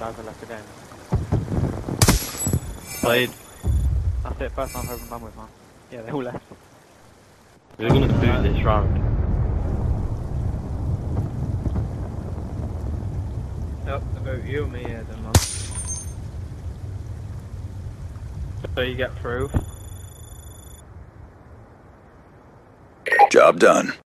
guys are left again. Played. That's it, first time I've ever done with, man. Yeah, they all left. We're gonna boot this round. Yep, about you and me, then, man. So you get through. Job done.